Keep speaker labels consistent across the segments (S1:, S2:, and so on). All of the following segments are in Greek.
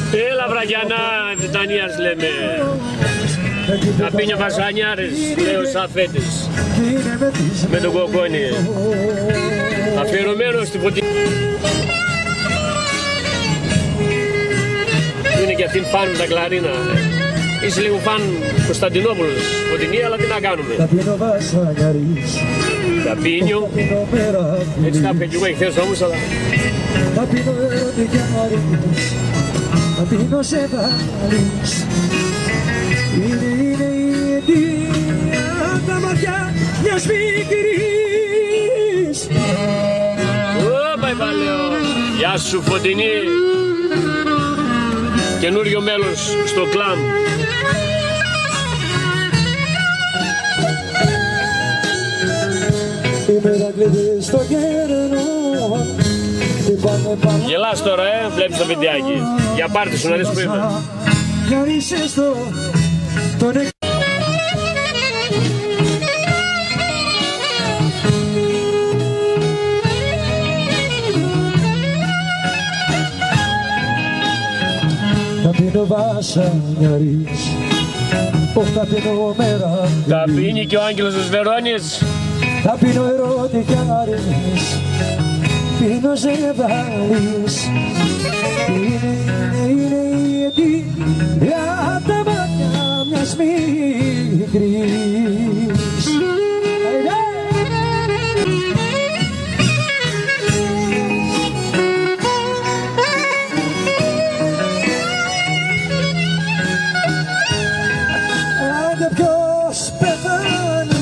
S1: Έλα Βραγιανά, Βιτανίας λέμε. Καπίνιο βασανιάρες, λέει ο Σαφέτης. Με τον κοκόνι. Αφιερωμένο στη Φωτεινή. Είναι και αυτήν φαν με τα κλαρίνα. Είσαι λίγο φαν Κωνσταντινόπουλος, Φωτεινή, αλλά τι να κάνουμε. Καπίνιο. Έτσι τα πήγε εγώ εχθές όμως, αλλά...
S2: Καπίνιο σε βάλεις. Είναι η αιτία τα μάτια μιας μικρής.
S1: Ωπα Ιβαλέο. Γεια σου Φωτεινή. Καινούριο μέλος στο κλαμπ.
S2: Οι μερακλείδες στο κέρνο.
S1: Γελάς τώρα, βλέπεις το βιντεάκι. Για πάρτι σου να δεις που είμαι. Καπίνει και ο Άγγελος της Βερόνης.
S2: Καπίνω ερωτικιάρης. Πίνω σε βάλεις. Είναι η αιτία τα μάτια μιας μικρής. Άντε ποιος πεθάνε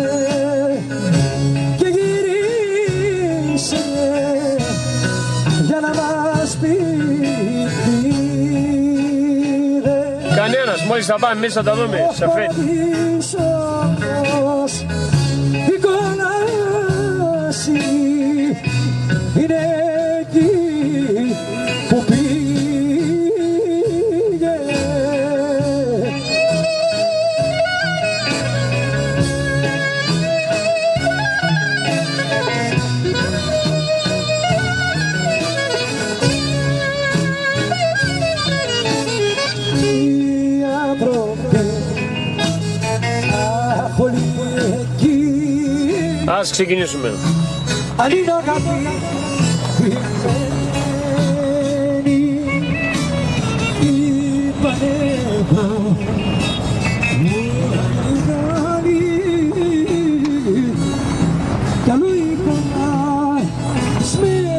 S2: και γυρίσε για να μας πει.
S1: Κανένας, μόλις θα πάμε εμείς θα τα δούμε. Σαφέ.
S2: Η κόλαση είναι εκεί που πήγε.
S1: Ας ξεκινήσουμε.
S2: Αν είναι αγαπημένη η πανεύω κι αλλού εικόνα σμένη.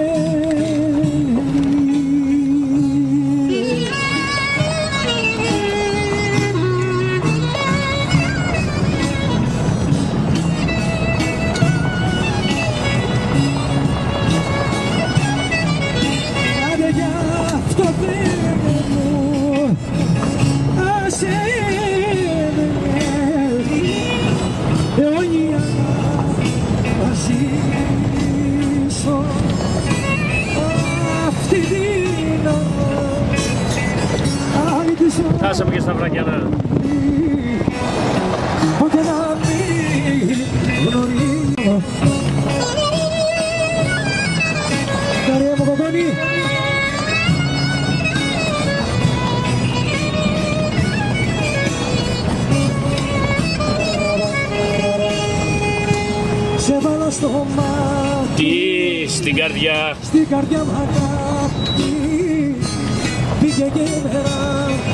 S1: Φτάσαμε και στα Βραγιανά.
S2: Ποτέ να μην γνωρίζω. Καρία μου κοκόνι. Σε βάλω στο μάτι.
S1: Τι στην καρδιά.
S2: Στην καρδιά μου αγάπη. Πήγε και η μέρα.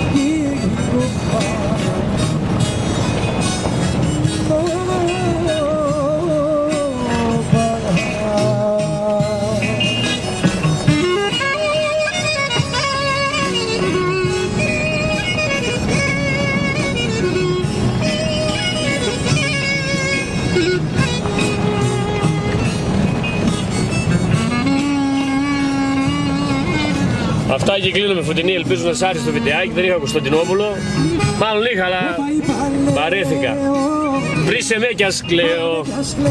S1: Αυτά και κλείνω με Φωτεινή, ελπίζω να σ' άρεσε το βιντεάκι, δεν είχα Κωνσταντινόπουλο. Μάλλον είχα, αλλά βαρέθηκα. Βρίσε με κι ας κλαίω.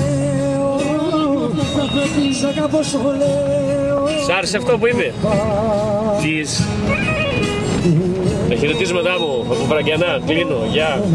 S1: Σ' άρεσε αυτό που είπε? Τα χαιρετίσματά μου από Βραγιανά, κλείνω, γεια.